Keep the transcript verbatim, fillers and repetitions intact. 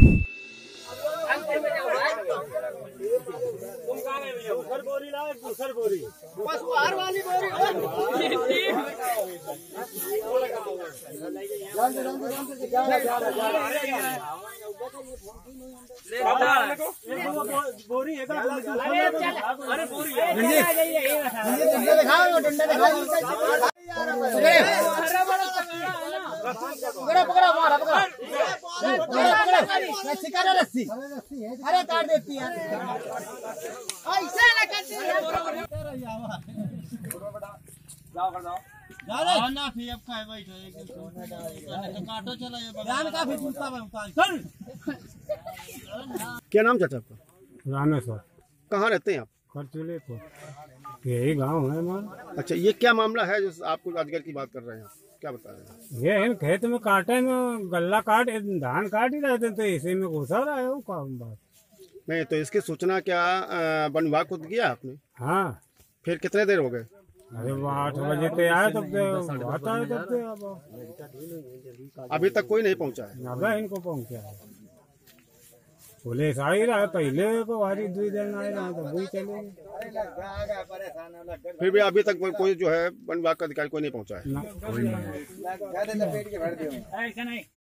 बोरी लाओ, दूसर बोरी बस बाहर वाली बोरी। बोरी है अरे बोरी डंडा दिखाओ, डंडा दिखाओ। पकड़ा पकड़ा मारा पकड़ा पकड़ा सिकारा रस्सी। अरे काट देती है ऐसे ना करती है। जाओ कर जाओ जाओ ना फिर अब खाए बैठो एक दिन तो काटो चला ये बगान का फिर पूछता है उतार चल। क्या नाम चाचा आपका? रामेश्वर। कहाँ रहते हैं आप? खरचूले को यही गांव है हमारा। अच्छा, ये क्या मामला है जो आपको अजगर की बात कर रहे हैं? क्या बता रहे हैं? ये इन खेत में काटे में गल्ला काट धान काट ही रहे थे तो इसी में घुसा रहा है वो काम बात नहीं। तो इसकी सूचना क्या वन विभाग को किया आपने? हाँ। फिर कितने देर हो गए? अरे वो आठ बजे ते आए तब आता है तब ते अब अभी तक कोई नहीं पहुंचा है? अब इनको पहुंचा है। पुलिस आ ही रहा है, पहले को हरी दो दिन आए रहा तो वही चले। फिर भी अभी तक कोई जो है वन विभाग का अधिकारी कोई नहीं पहुंचा है? ना कोई नहीं।